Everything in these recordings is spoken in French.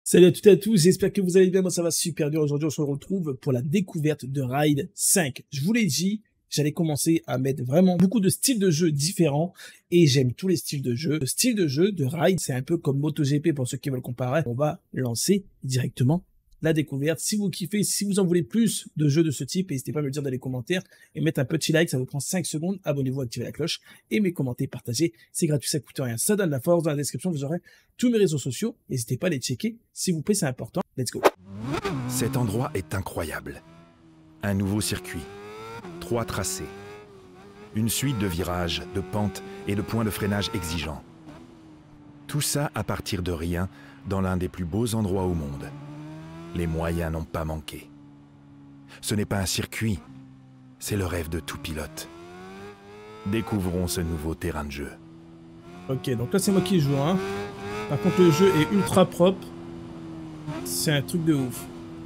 Salut à toutes et à tous, j'espère que vous allez bien, moi ça va super bien. Aujourd'hui on se retrouve pour la découverte de Ride 5. Je vous l'ai dit, j'allais commencer à mettre vraiment beaucoup de styles de jeu différents et j'aime tous les styles de jeu. Le style de jeu de Ride, c'est un peu comme MotoGP pour ceux qui veulent comparer. On va lancer directement la découverte. Si vous kiffez, si vous en voulez plus de jeux de ce type, n'hésitez pas à me le dire dans les commentaires et mettre un petit like, ça vous prend 5 secondes. Abonnez-vous, activez la cloche, aimez, commentez, partagez. C'est gratuit, ça coûte rien, ça donne la force. Dans la description, vous aurez tous mes réseaux sociaux. N'hésitez pas à les checker, s'il vous plaît, c'est important. Let's go. Cet endroit est incroyable. Un nouveau circuit, 3 tracés, une suite de virages, de pentes et de points de freinage exigeants. Tout ça à partir de rien dans l'un des plus beaux endroits au monde. Les moyens n'ont pas manqué. Ce n'est pas un circuit, c'est le rêve de tout pilote. Découvrons ce nouveau terrain de jeu. Ok, donc là c'est moi qui joue, hein. Par contre le jeu est ultra propre. C'est un truc de ouf.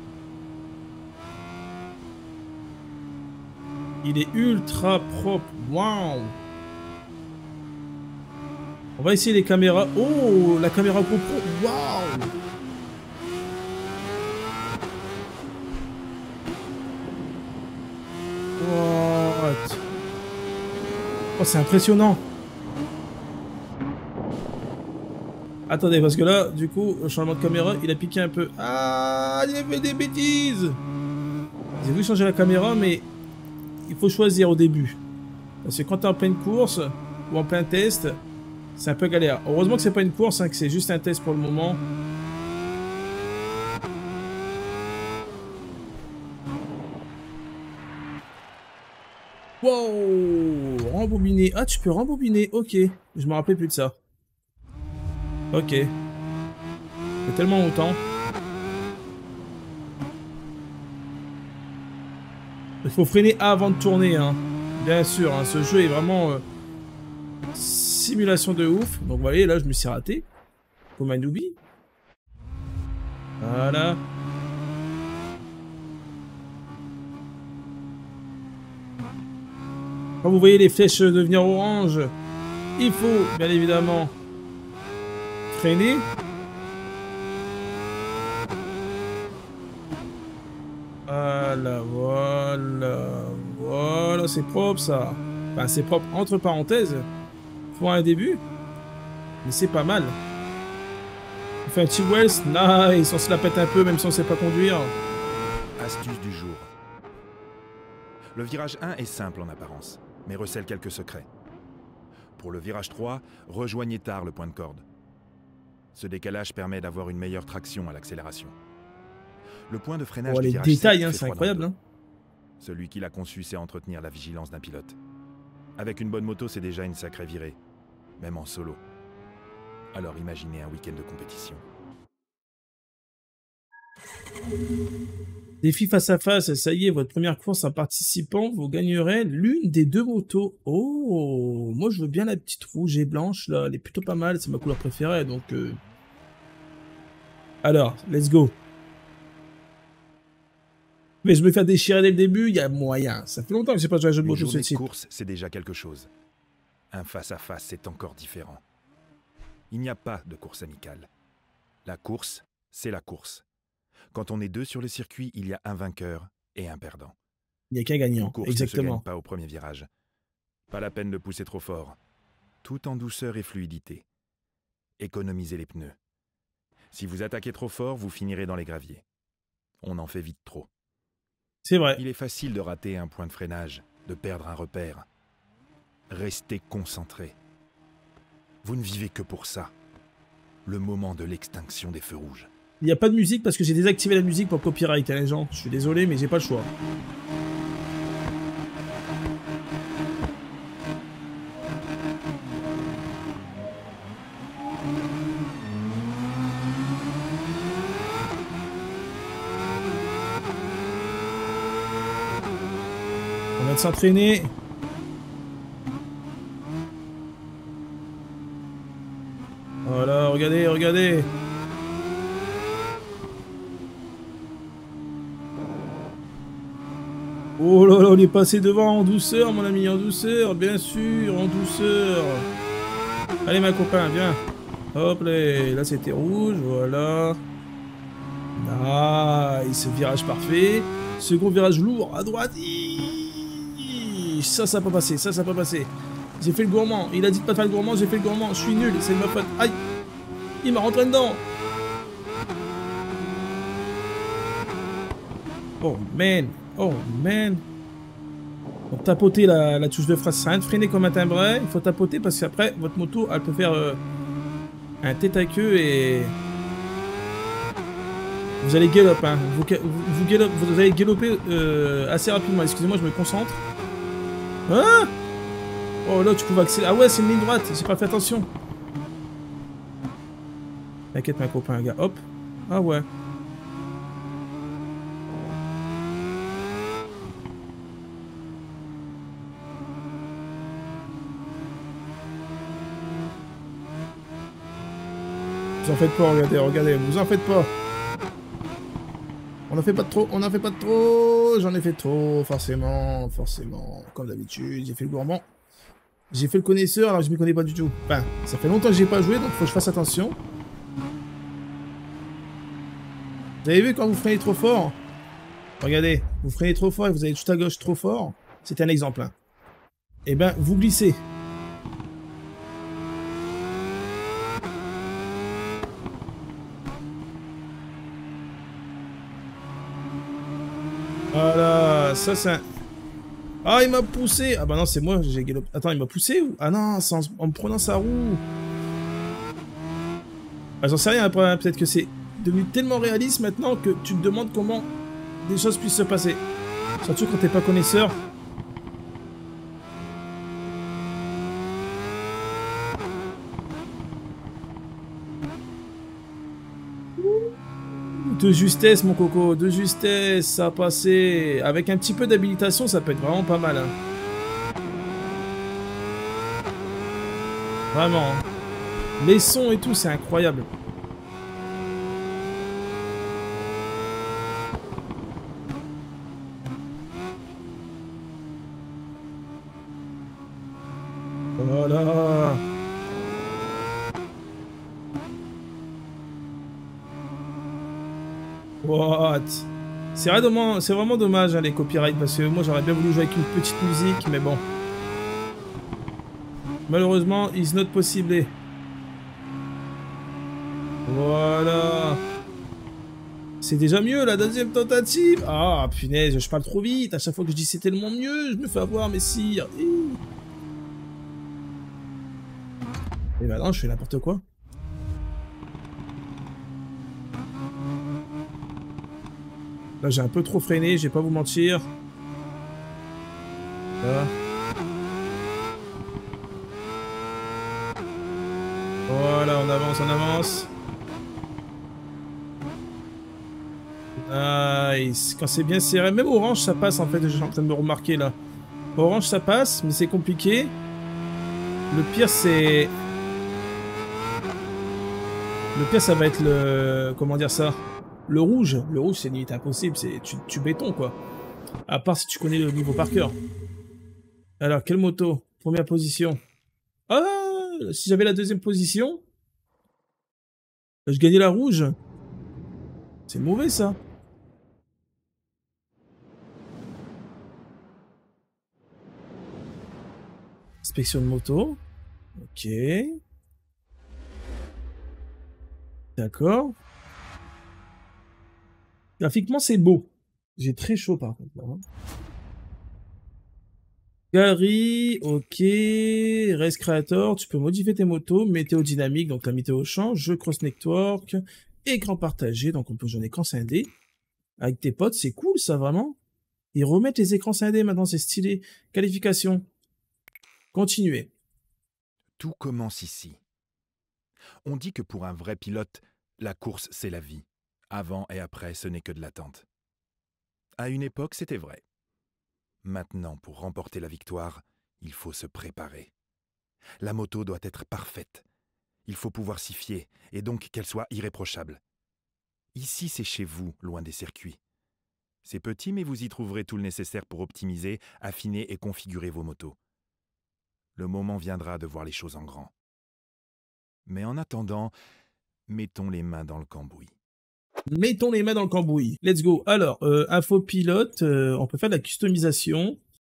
Il est ultra propre. Waouh. On va essayer les caméras. Oh, la caméra GoPro. Waouh. What? Oh, c'est impressionnant. Attendez, parce que là, du coup, le changement de caméra, il a piqué un peu. Ah, il a fait des bêtises. J'ai voulu changer la caméra, mais il faut choisir au début. Parce que quand t'es en pleine course ou en plein test, c'est un peu galère. Heureusement que c'est pas une course, hein, que c'est juste un test pour le moment. Wow, rembobiner. Ah, tu peux rembobiner. Ok, je me rappelais plus de ça. Ok. C'est tellement longtemps. Il faut freiner avant de tourner, hein. Bien sûr, hein, ce jeu est vraiment simulation de ouf. Donc vous voyez, là je me suis raté. Comme un newbie. Voilà. Quand vous voyez les flèches devenir orange, il faut bien évidemment freiner. Voilà, c'est propre ça. Enfin, c'est propre entre parenthèses pour un début, mais c'est pas mal. On fait un petit Wells, nice, on se la pète un peu même si on sait pas conduire. Astuce du jour. Le virage 1 est simple en apparence, mais recèle quelques secrets. Pour le virage 3, rejoignez tard le point de corde. Ce décalage permet d'avoir une meilleure traction à l'accélération. Le point de freinage du Les virage détails, 7 hein, fait c'est froid incroyable. dans le Hein. dos. Celui qui l'a conçu sait entretenir la vigilance d'un pilote. Avec une bonne moto, c'est déjà une sacrée virée, même en solo. Alors imaginez un week-end de compétition. Défi face à face, ça y est, votre première course en participant, vous gagnerez l'une des deux motos. Oh, moi je veux bien la petite rouge et blanche, là, elle est plutôt pas mal, c'est ma couleur préférée, donc... Alors, let's go. Mais je me fais déchirer dès le début, il y a moyen. Ça fait longtemps que j'ai pas joué à un jeu de Une moto journée ce de type. course, c'est déjà quelque chose. Un face-à-face, c'est encore différent. Il n'y a pas de course amicale. La course, c'est la course. Quand on est deux sur le circuit, il y a un vainqueur et un perdant. Il n'y a qu'un Une gagnant, course ne se exactement. gagne pas au premier virage. Pas la peine de pousser trop fort. Tout en douceur et fluidité. Économisez les pneus. Si vous attaquez trop fort, vous finirez dans les graviers. On en fait vite trop. C'est vrai. Il est facile de rater un point de freinage, de perdre un repère. Restez concentré. Vous ne vivez que pour ça. Le moment de l'extinction des feux rouges. Il n'y a pas de musique parce que j'ai désactivé la musique pour copyright, hein, les gens. Je suis désolé, mais j'ai pas le choix. On vient de s'entraîner. Voilà, regardez, regardez. Oh là là, on est passé devant en douceur, mon ami, en douceur, bien sûr, en douceur. Allez, ma copain, viens. Hop là, là c'était rouge, voilà. Nice, virage parfait. Second virage lourd, à droite. Ça peut passer, ça peut passer. J'ai fait le gourmand. Il a dit de pas faire le gourmand, j'ai fait le gourmand. Je suis nul, c'est de ma faute. Aïe, il m'a rentré dedans. Oh man, oh man. Pour tapoter la touche de frein, ça sert à rien de freiner comme un timbré. Il faut tapoter parce qu'après, votre moto, elle peut faire un tête à queue et... Vous allez gallop, hein. Vous allez galloper assez rapidement. Excusez-moi, je me concentre. Hein? Oh là, tu pouvais accélérer. Ah ouais, c'est une ligne droite. J'ai pas fait attention. T'inquiète, ma copain, gars. Hop. Ah ouais. Vous en faites pas, regardez, regardez. Vous en faites pas. On en fait pas de trop, on en fait pas de trop. J'en ai fait trop, forcément, forcément. Comme d'habitude, j'ai fait le gourmand. J'ai fait le connaisseur, alors je m'y connais pas du tout. Enfin, ça fait longtemps que j'ai pas joué, donc faut que je fasse attention. Vous avez vu quand vous freinez trop fort? Regardez, vous freinez trop fort et vous allez tout à gauche trop fort. C'est un exemple. Hein. Eh ben, vous glissez. Voilà, ça c'est un... Ah, il m'a poussé. Ah bah non, c'est moi, j'ai galopé. Attends, il m'a poussé ou... Ah non, c'est en me prenant sa roue. Ah, j'en sais rien après, peut-être que c'est devenu tellement réaliste maintenant que tu te demandes comment des choses puissent se passer. Surtout quand t'es pas connaisseur. De justesse, mon coco, de justesse, ça a passé. Avec un petit peu d'habilitation, ça peut être vraiment pas mal. Hein. Vraiment. Hein. Les sons et tout, c'est incroyable. Voilà. What? C'est vraiment dommage hein, les copyrights parce que moi j'aurais bien voulu jouer avec une petite musique mais bon. Malheureusement, it's not possible. Voilà. C'est déjà mieux la deuxième tentative. Ah punaise, je parle trop vite. À chaque fois que je dis c'est tellement mieux, je me fais avoir messire. Et bah non, je fais n'importe quoi. Là, j'ai un peu trop freiné, je vais pas vous mentir. Voilà. Voilà, on avance, on avance. Nice. Quand c'est bien serré, même orange, ça passe en fait, je suis en train de me remarquer là. Orange, ça passe, mais c'est compliqué. Le pire, c'est... Le pire, ça va être le... Comment dire ça? Le rouge, c'est limite impossible, c'est tu béton quoi. À part si tu connais le niveau par cœur. Alors, quelle moto? Première position. Ah, si j'avais la deuxième position, je gagnais la rouge. C'est mauvais ça. Inspection de moto. Ok. D'accord. Graphiquement, c'est beau. J'ai très chaud par contre. Là, hein. Gary, ok. Race Creator, tu peux modifier tes motos. Météo dynamique, donc la météo change. Jeu Cross Network. Écran partagé, donc on peut jouer en écran scindé. Avec tes potes, c'est cool ça vraiment. Ils remettent les écrans scindés maintenant, c'est stylé. Qualification. Continuer. Tout commence ici. On dit que pour un vrai pilote, la course c'est la vie. Avant et après, ce n'est que de l'attente. À une époque, c'était vrai. Maintenant, pour remporter la victoire, il faut se préparer. La moto doit être parfaite. Il faut pouvoir s'y fier, et donc qu'elle soit irréprochable. Ici, c'est chez vous, loin des circuits. C'est petit, mais vous y trouverez tout le nécessaire pour optimiser, affiner et configurer vos motos. Le moment viendra de voir les choses en grand. Mais en attendant, mettons les mains dans le cambouis. Mettons les mains dans le cambouis. Let's go. Alors, info pilote, on peut faire de la customisation.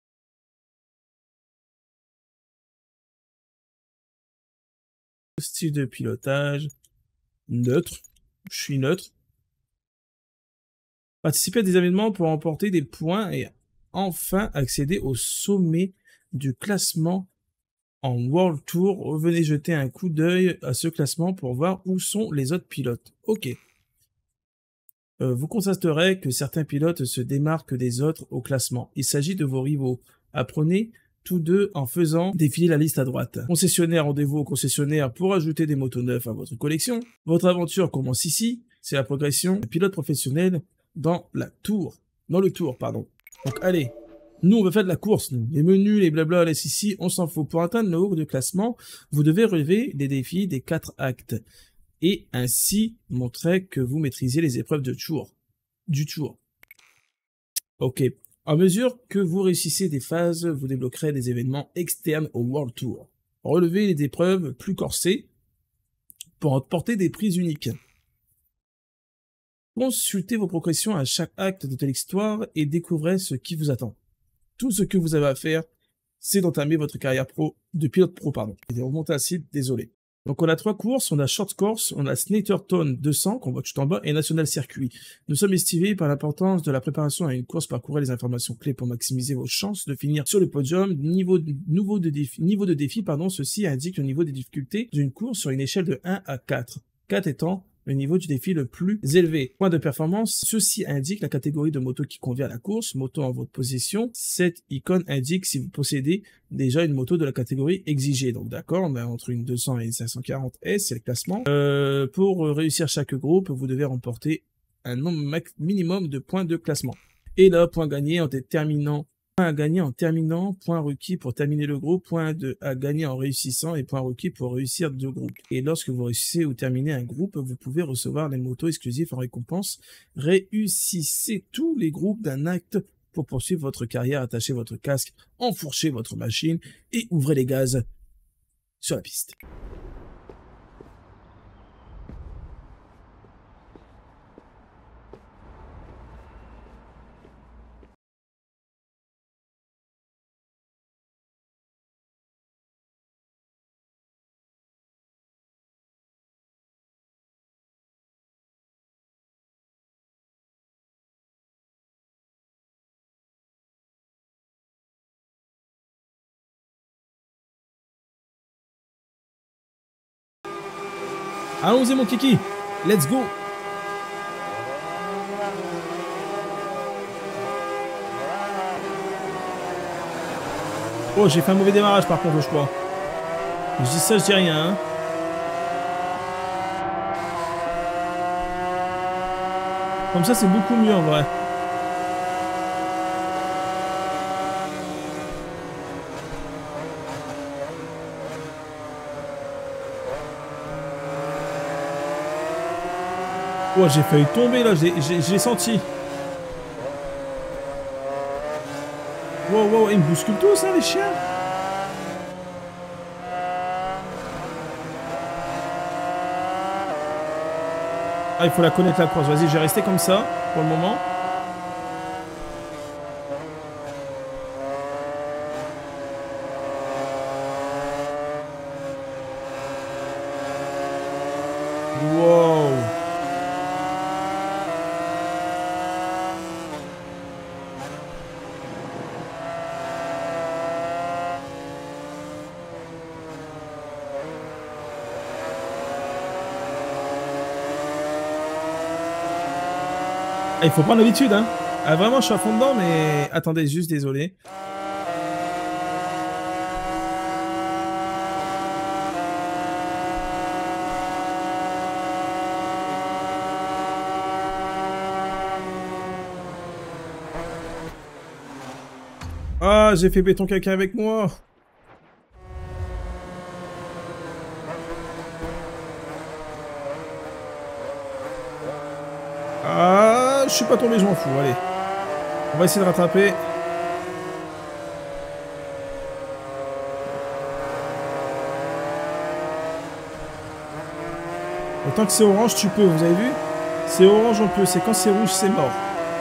Style de pilotage. Neutre. Je suis neutre. Participer à des événements pour remporter des points et enfin accéder au sommet du classement en World Tour. Revenez jeter un coup d'œil à ce classement pour voir où sont les autres pilotes. Ok. Vous constaterez que certains pilotes se démarquent des autres au classement. Il s'agit de vos rivaux. Apprenez tous deux en faisant défiler la liste à droite. Concessionnaire, rendez-vous au concessionnaire pour ajouter des motos neufs à votre collection. Votre aventure commence ici. C'est la progression d'un pilote professionnel dans le tour, pardon. Donc allez, nous on va faire de la course, nous. Les menus, les blabla, laisse ici, on s'en fout. Pour atteindre le haut de classement, vous devez relever les défis des 4 actes et ainsi montrer que vous maîtrisez les épreuves du tour. Ok. À mesure que vous réussissez des phases, vous débloquerez des événements externes au World Tour. Relevez les épreuves plus corsées pour remporter des prix uniques. Consultez vos progressions à chaque acte de l'histoire et découvrez ce qui vous attend. Tout ce que vous avez à faire, c'est d'entamer votre carrière de pilote pro, pardon. Et de remonter à site, désolé. Donc on a 3 courses, on a Short Course, on a Snetterton 200, qu'on voit tout en bas, et National Circuit. Nous sommes estimés par l'importance de la préparation à une course, parcourez les informations clés pour maximiser vos chances de finir sur le podium. Niveau de défi, ceci indique le niveau des difficultés d'une course sur une échelle de 1 à 4. 4 étant le niveau du défi le plus élevé. Point de performance, ceci indique la catégorie de moto qui convient à la course, moto en votre possession. Cette icône indique si vous possédez déjà une moto de la catégorie exigée. Donc d'accord, on a entre une 200 et une 540 S, c'est le classement. Pour réussir chaque groupe, vous devez remporter un nombre minimum de points de classement. Et là, point gagné en terminant. Point à gagner en terminant, point requis pour terminer le groupe, point à gagner en réussissant et point requis pour réussir 2 groupes. Et lorsque vous réussissez ou terminez un groupe, vous pouvez recevoir les motos exclusives en récompense. Réussissez tous les groupes d'un acte pour poursuivre votre carrière, attachez votre casque, enfourchez votre machine et ouvrez les gaz sur la piste. Allons-y mon kiki, let's go. Oh, j'ai fait un mauvais démarrage par contre, je crois. Je dis ça, je dis rien. Hein. Comme ça, c'est beaucoup mieux en vrai. Oh, j'ai failli tomber là, j'ai senti. Wow, wow, ils me bousculent tous, ça, les chiens. Ah, il faut la connaître la course. Vas-y, je vais rester comme ça pour le moment. Wow. Il faut prendre l'habitude, hein. Ah, vraiment, je suis à fond dedans, mais... Attendez, juste, désolé. Ah, j'ai fait béton caca avec moi. Ah, je suis pas tombé, je m'en fous, allez. On va essayer de rattraper. Autant que c'est orange, tu peux, vous avez vu? C'est orange, on peut. C'est quand c'est rouge, c'est mort.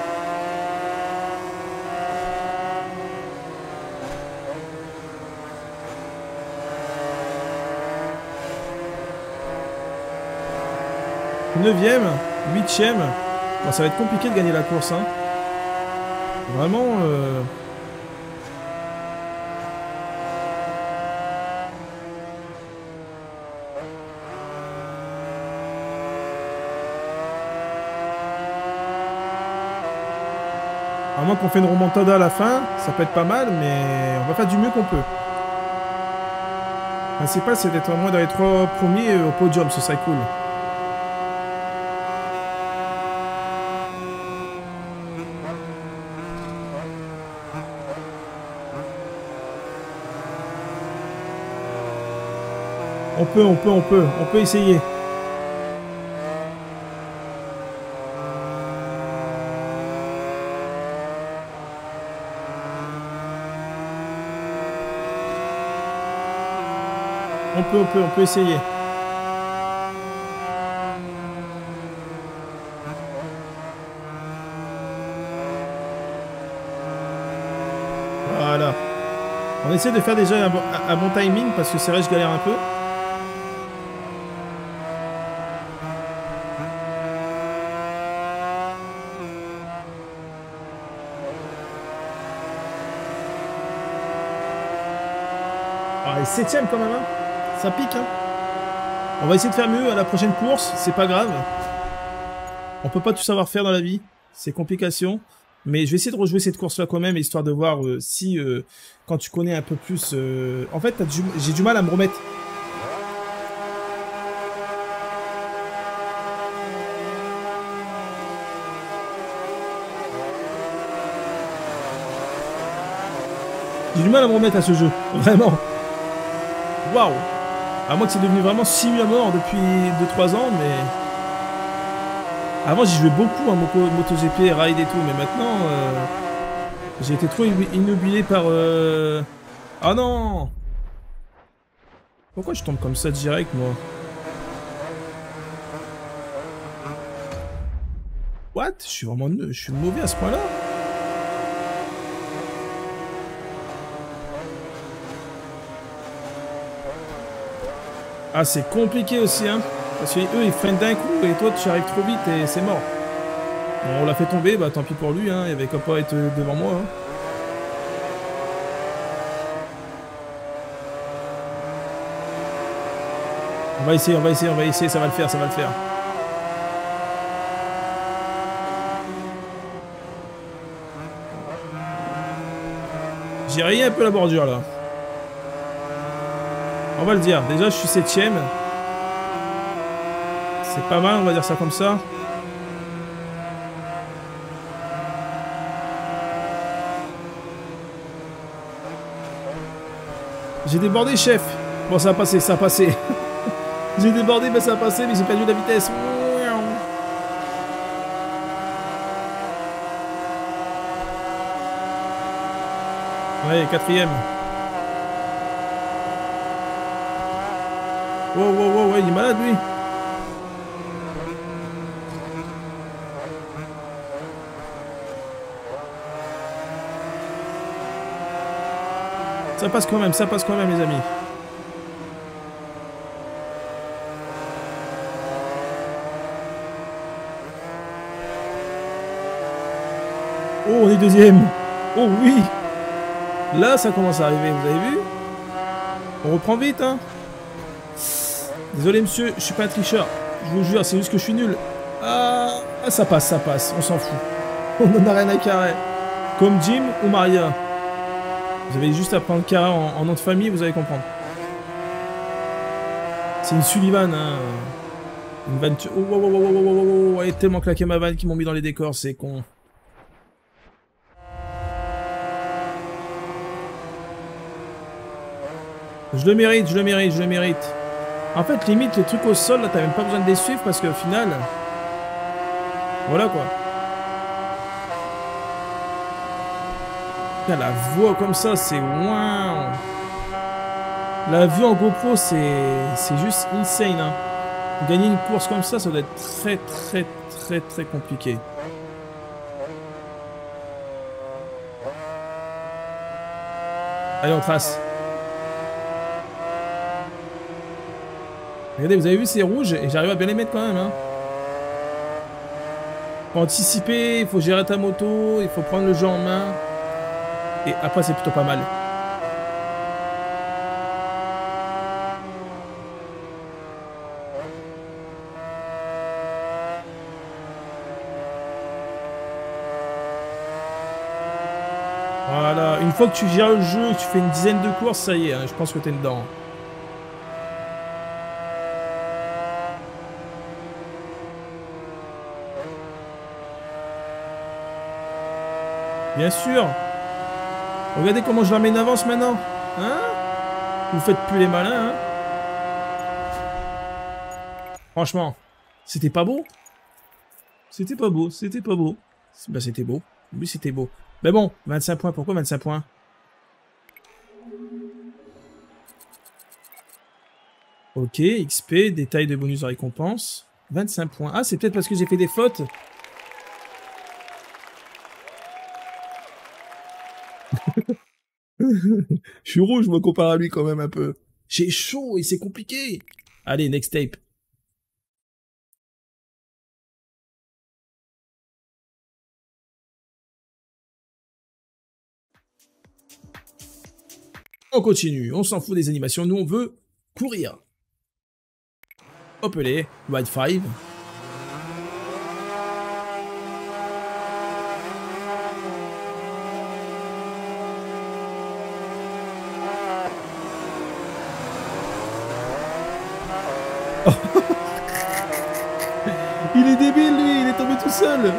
Neuvième, huitième. Bon, ça va être compliqué de gagner la course. Hein. Vraiment... À moins qu'on fait une remontada à la fin, ça peut être pas mal, mais on va faire du mieux qu'on peut. Le principal, c'est d'être au moins dans les 3 premiers au podium, ce serait cool. On peut essayer. On peut essayer. Voilà. On essaie de faire déjà un bon timing parce que c'est vrai que je galère un peu. Ah, et 7ème quand même, hein. Ça pique, hein. On va essayer de faire mieux à la prochaine course, c'est pas grave. On peut pas tout savoir faire dans la vie, c'est complication. Mais je vais essayer de rejouer cette course-là quand même, histoire de voir si, quand tu connais un peu plus... En fait, j'ai du mal à me remettre. J'ai du mal à me remettre à ce jeu, vraiment. Waouh! À moins que c'est devenu vraiment simul à mort depuis 2-3 ans, mais... Avant, j'y jouais beaucoup, hein, MotoGP, Ride et tout, mais maintenant... J'ai été trop inobulé par... Ah non! Pourquoi je tombe comme ça direct, moi? What? Je suis vraiment... Je suis mauvais à ce point-là? Ah, c'est compliqué aussi, hein. Parce que eux, ils freinent d'un coup et toi, tu arrives trop vite et c'est mort. Bon, on l'a fait tomber, bah tant pis pour lui, hein. Il avait qu'à pas être devant moi, hein. On va essayer, ça va le faire, ça va le faire. J'ai rayé un peu la bordure, là. On va le dire. Déjà, je suis 7ème. C'est pas mal, on va dire ça comme ça. J'ai débordé, chef. Bon, ça a passé, ça a passé. J'ai débordé, mais ça a passé, mais j'ai perdu la vitesse. Ouais, 4ème. Wow, il est malade, lui. Ça passe quand même, les amis. Oh, on est deuxième. Oh oui. Là, ça commence à arriver, vous avez vu? On reprend vite, hein. Désolé, monsieur, je suis pas un tricheur. Je vous jure, c'est juste que je suis nul. Ah, ça passe, on s'en fout. On en a rien à carrer. Comme Jim ou Maria. Vous avez juste à prendre carré en nom de famille, vous allez comprendre. C'est une Sullivan, hein. Une vanne... Oh, elle est tellement claqué ma vanne qu'ils m'ont mis dans les décors, c'est con. Je le mérite. En fait, limite, les trucs au sol, là, t'as même pas besoin de les suivre parce qu'au final... Voilà, quoi. Putain, la voix comme ça, c'est... Waouh. La vue en GoPro, c'est juste insane, hein. Gagner une course comme ça doit être très compliqué. Allez, on trace. Regardez, vous avez vu, c'est rouge et j'arrive à bien les mettre quand même. Hein. Faut anticiper, il faut gérer ta moto, il faut prendre le jeu en main. Et après, c'est plutôt pas mal. Voilà, une fois que tu gères le jeu, que tu fais une dizaine de courses, ça y est, hein, je pense que t'es dedans. Bien sûr. Regardez comment je la mets en avance maintenant. Hein? Vous faites plus les malins, hein? Franchement, c'était pas beau? C'était pas beau, c'était pas beau. Bah c'était beau. Oui, c'était beau. Mais bon, 25 points, pourquoi 25 points? Ok, XP, détail de bonus de récompense. 25 points. Ah, c'est peut-être parce que j'ai fait des fautes. Je suis rouge, je me compare à lui quand même un peu. J'ai chaud et c'est compliqué. Allez, next tape. On continue, on s'en fout des animations, nous on veut courir. Hop les, Ride 5. Oh. Il est débile lui, il est tombé tout seul.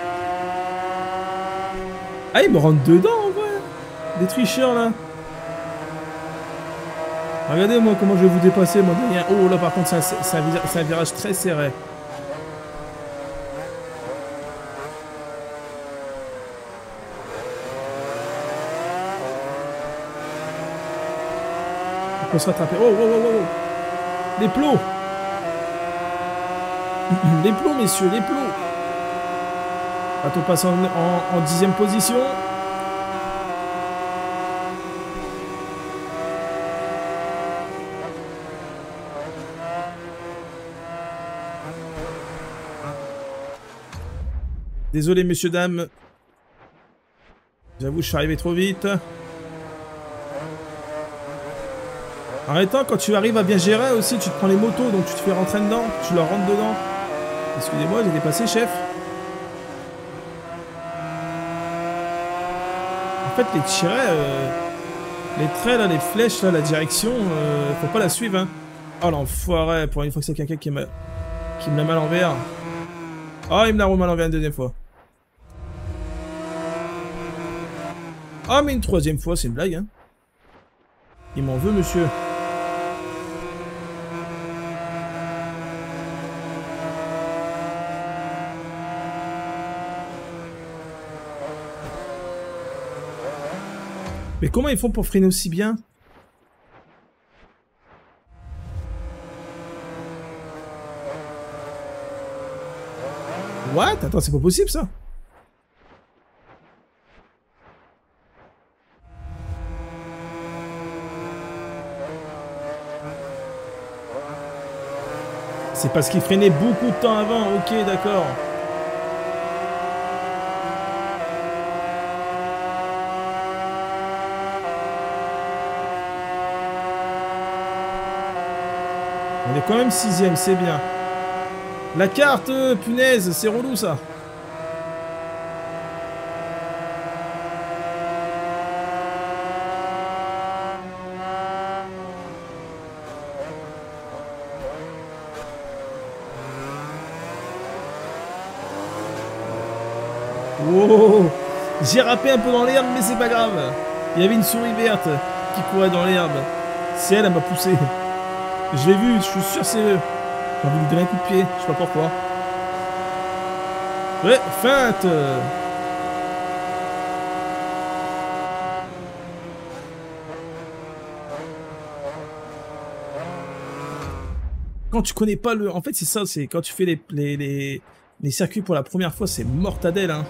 Ah, il me rentre dedans en vrai. Des tricheurs là. Regardez moi comment je vais vous dépasser mon dernier. Oh là par contre c'est un virage très serré. On peut se rattraper. Oh, oh, oh, oh, oh. Les plots. Les plots messieurs, les plots. On passe en 10e position. Désolé, messieurs, dames. J'avoue, je suis arrivé trop vite. En même temps, quand tu arrives à bien gérer aussi, tu te prends les motos, donc tu te fais rentrer dedans, tu leur rentres dedans. Excusez-moi, j'ai dépassé, chef. En fait, les tirets, les traits, là, les flèches, là, la direction, faut pas la suivre, hein. Oh, l'enfoiré, pour une fois que c'est quelqu'un qui me l'a mal envers. Oh, il me l'a remis à l'envers une deuxième fois. Ah, mais une troisième fois, c'est une blague, hein. Il m'en veut, monsieur. Mais comment ils font pour freiner aussi bien? What? Attends, c'est pas possible, ça. C'est parce qu'il freinait beaucoup de temps avant. Ok, d'accord. On est quand même 6ème, c'est bien. La carte, punaise, c'est relou ça. Wow. J'ai râpé un peu dans l'herbe, mais c'est pas grave. Il y avait une souris verte qui courait dans l'herbe. C'est elle, elle m'a poussé. Je l'ai vu, je suis sûr c'est eux. J'ai envie de lui donner un coup de pied, je sais pas pourquoi. Ouais, feinte. Quand tu connais pas le... En fait, c'est ça, c'est quand tu fais Les circuits pour la première fois, c'est mortadelle, hein.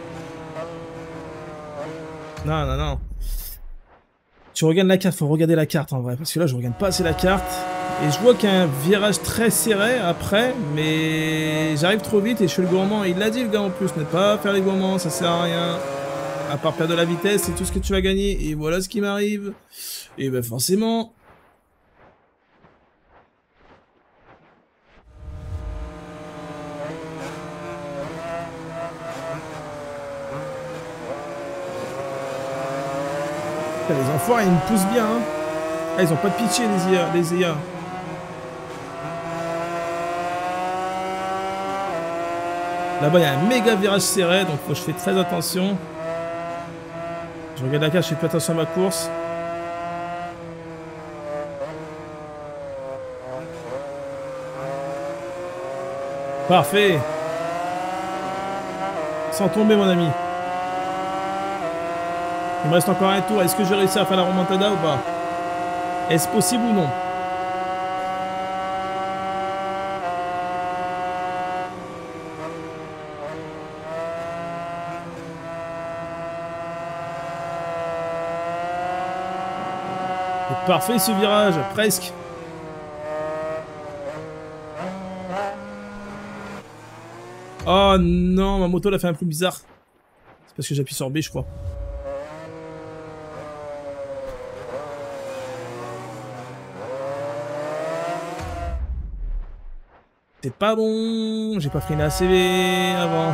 Non, non, non. Tu regardes la carte, faut regarder la carte en vrai. Parce que là, je regarde pas assez la carte. Et je vois qu'il y a un virage très serré après. Mais j'arrive trop vite et je suis le gourmand. Il l'a dit le gars en plus, ne pas faire les gourmands, ça sert à rien. À part perdre de la vitesse, c'est tout ce que tu vas gagner. Et voilà ce qui m'arrive. Et ben forcément... Les enfoirés, ils me poussent bien, hein. Ah, ils ont pas de pitié, les IA. Là-bas, il y a un méga virage serré, donc faut que je fais très attention. Je regarde la carte, je fais plus attention à ma course. Parfait. Sans tomber, mon ami. Il me reste encore un tour. Est-ce que je vais réussir à faire la remontada ou pas? Est-ce possible ou non? C'est parfait ce virage, presque. Oh non, ma moto l'a fait un peu bizarre. C'est parce que j'appuie sur B, je crois. C'est pas bon, j'ai pas freiné assez avant.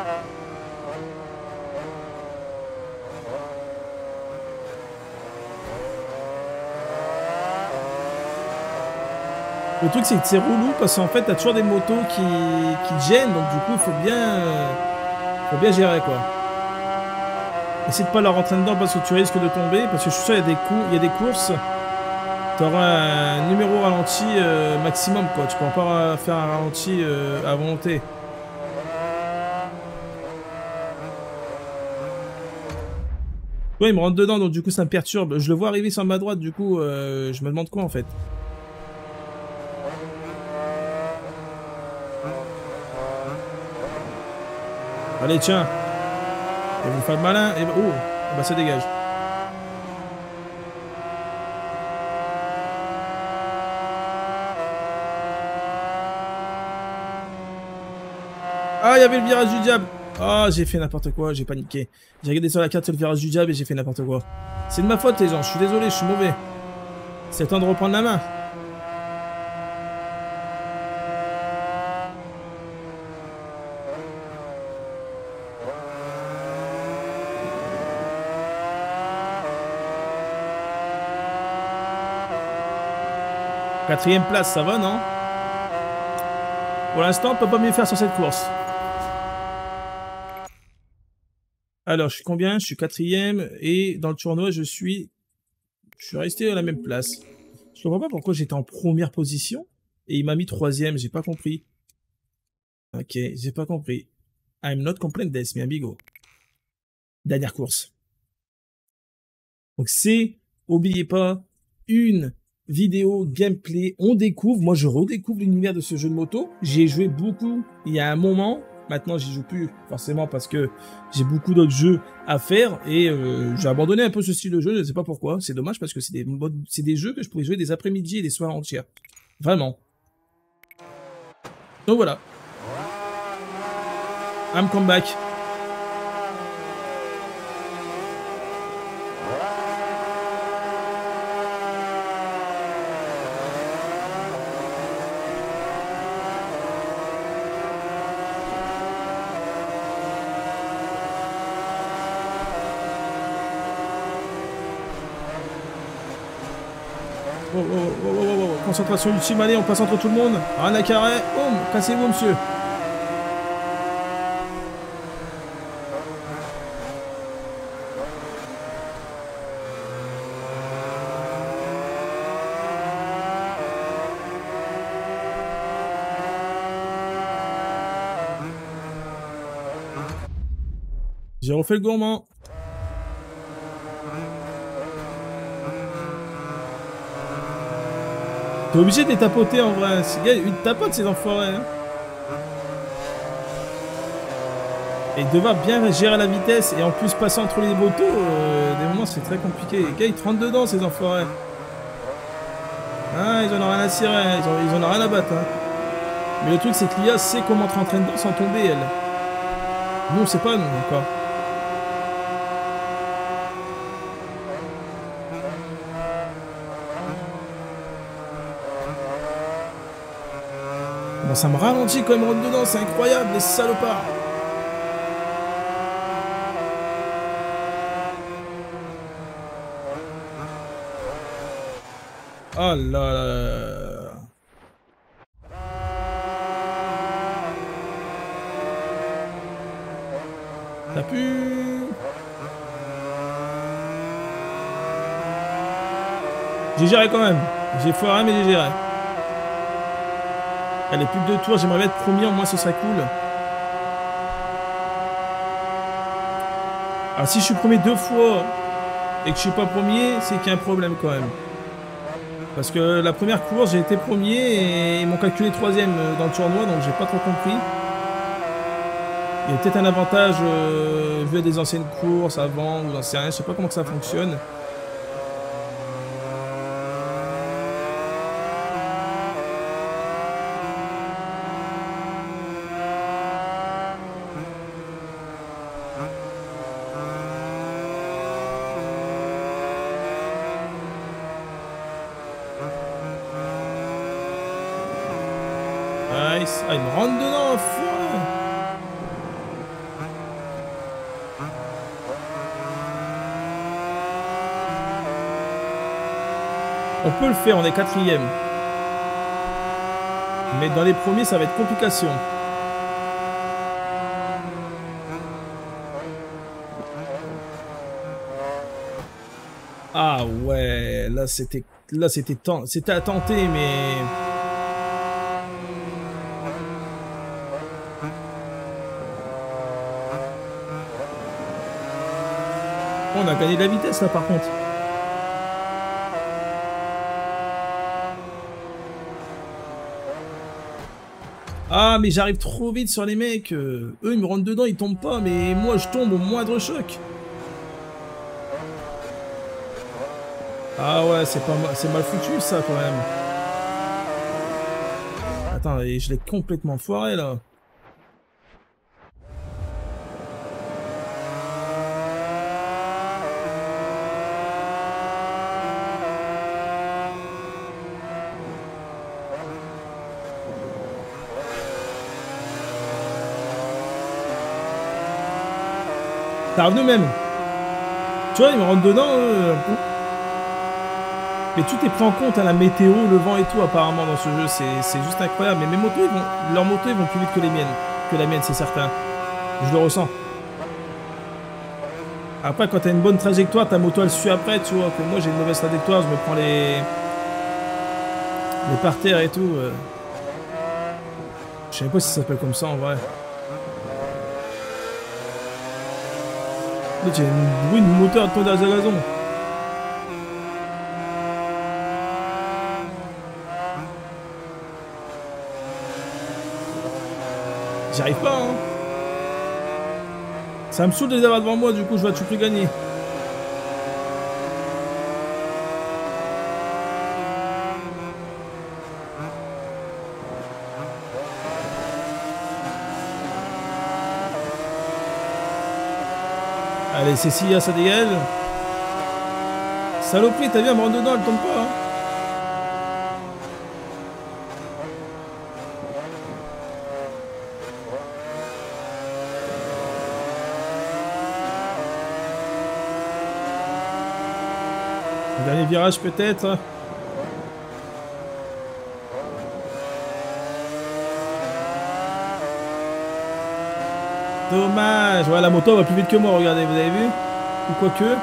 Le truc c'est que c'est relou parce qu'en fait t'as toujours des motos qui te gênent, donc du coup il faut bien gérer quoi. Essaye de pas leur rentrer dedans parce que tu risques de tomber, parce que je suis sûr il y a des coups, il y a des courses. T'auras un numéro ralenti maximum quoi, tu peux pas faire un ralenti à volonté. Ouais, il me rentre dedans donc du coup ça me perturbe. Je le vois arriver sur ma droite, du coup je me demande quoi en fait. Allez tiens. Et vous faites le malin et oh, bah ça dégage. Ah, il y avait le virage du diable. Ah, j'ai fait n'importe quoi, j'ai paniqué. J'ai regardé sur la carte le virage du diable et j'ai fait n'importe quoi. C'est de ma faute les gens, je suis désolé, je suis mauvais. C'est le temps de reprendre la main. Quatrième place, ça va, non? Pour l'instant, on peut pas mieux faire sur cette course. Alors, je suis combien? Je suis quatrième et dans le tournoi, je suis resté à la même place. Je comprends pas pourquoi j'étais en première position et il m'a mis troisième, j'ai pas compris. Ok, j'ai pas compris. I'm not complain this, mi amigo. Dernière course. Donc c'est, oubliez pas, une vidéo gameplay. On découvre, moi je redécouvre l'univers de ce jeu de moto. J'y ai joué beaucoup il y a un moment. Maintenant j'y joue plus forcément parce que j'ai beaucoup d'autres jeux à faire et j'ai abandonné un peu ce style de jeu. Je ne sais pas pourquoi. C'est dommage parce que c'est des jeux que je pourrais jouer des après-midi et des soirs entières. Vraiment. Donc voilà. I'm come back. Oh. Concentration ultime, allez, on passe entre tout le monde. Rien à carré. Boum, cassez-vous, monsieur. J'ai refait le gourmand. T'es obligé de les tapoter en vrai. Ils te tapotent ces enfoirés. Hein. Et devoir bien gérer la vitesse et en plus passer entre les motos, des moments c'est très compliqué. Les gars ils te rentrent dedans ces enfoirés. Ah, ils en ont rien à cirer, ils en ont rien à battre. Hein. Mais le truc c'est que l'IA sait comment te rentrer dedans sans tomber elle. Nous on sait pas nous encore. Bon, ça me ralentit quand ils me rentrent dedans, c'est incroyable les salopards. Oh là là. T'as pu. J'ai géré quand même. J'ai foiré mais j'ai géré. Allez, plus de 2 tours, j'aimerais être premier, au moins ce serait cool. Alors si je suis premier 2 fois et que je suis pas premier, c'est qu'il y a un problème quand même. Parce que la première course, j'ai été premier et ils m'ont calculé 3ème dans le tournoi, donc j'ai pas trop compris. Il y a peut-être un avantage vu à des anciennes courses avant, ou j'en sais rien, je sais pas comment que ça fonctionne. Nice. Ah, il me rentre dedans, foiré. On peut le faire, on est 4ème. Mais dans les premiers, ça va être complication. Ah ouais, là c'était à tenter, mais on a gagné de la vitesse là par contre. Ah mais j'arrive trop vite sur les mecs. Eux ils me rentrent dedans, ils tombent pas, mais moi je tombe au moindre choc. Ah ouais, c'est mal foutu ça quand même. Attends, et je l'ai complètement foiré là. T'es revenu même. Tu vois, ils me rentrent dedans. Mais tout est pris en compte, hein, la météo, le vent et tout apparemment dans ce jeu, c'est juste incroyable. Mais mes motos, leurs motos, ils vont plus vite que les miennes. Que la mienne, c'est certain. Je le ressens. Après, quand t'as une bonne trajectoire, ta moto elle suit après, tu vois. Que moi j'ai une mauvaise trajectoire, je me prends les parterres et tout. Je sais pas si ça s'appelle comme ça en vrai. Là, j'ai un bruit de moteur à ton derrière la gazon. J'y arrive pas, hein. Ça me saoule de les avoir devant moi, du coup je vais à tout prix gagner. Allez, Cécilia, ça dégage. Saloperie, t'as vu, elle me rentre dedans, elle tombe pas, hein. Dernier virage peut-être. Dommage. Ouais, la moto va plus vite que moi, regardez, vous avez vu? Ou quoique.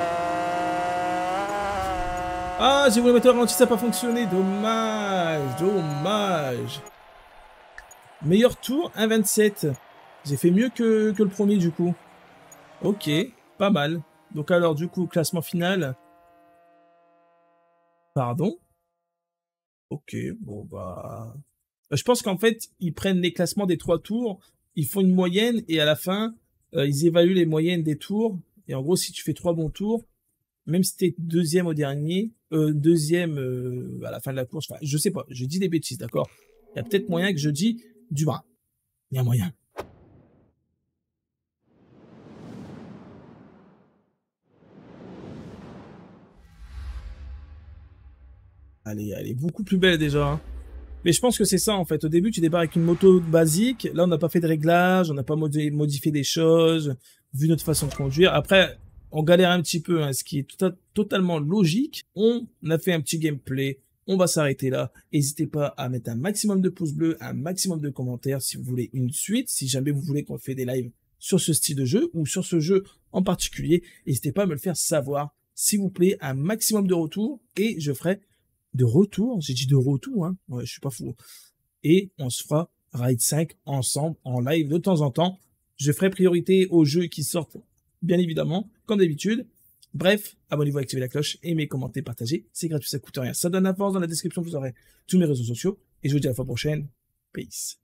Ah, j'ai voulu mettre le ralenti, ça n'a pas fonctionné. Dommage. Dommage. Meilleur tour, 1,27. J'ai fait mieux que le premier du coup. Ok, pas mal. Donc alors du coup, classement final. Pardon? Ok, bon bah... Je pense qu'en fait, ils prennent les classements des 3 tours, ils font une moyenne et à la fin, Ils évaluent les moyennes des tours. Et en gros, si tu fais 3 bons tours, même si t'es deuxième au dernier, deuxième à la fin de la course, enfin, je sais pas, je dis des bêtises, d'accord? Il y a peut-être moyen que je dis du bras. Il y a moyen. Allez, elle est beaucoup plus belle déjà, hein. Mais je pense que c'est ça en fait. Au début, tu débarques avec une moto basique. Là, on n'a pas fait de réglage, on n'a pas modifié des choses, vu notre façon de conduire. Après, on galère un petit peu, hein, ce qui est totalement logique. On a fait un petit gameplay. On va s'arrêter là. N'hésitez pas à mettre un maximum de pouces bleus, un maximum de commentaires si vous voulez une suite. Si jamais vous voulez qu'on fait des lives sur ce style de jeu ou sur ce jeu en particulier, n'hésitez pas à me le faire savoir. S'il vous plaît, un maximum de retours et je ferai de retour, j'ai dit de retour, hein. Ouais, je suis pas fou. Et on se fera Raid 5 ensemble, en live de temps en temps. Je ferai priorité aux jeux qui sortent, bien évidemment, comme d'habitude. Bref, abonnez-vous, activez la cloche, aimez, commentez, partagez. C'est gratuit, ça coûte rien. Ça donne la force. Dans la description, vous aurez tous mes réseaux sociaux. Et je vous dis à la fois prochaine. Peace.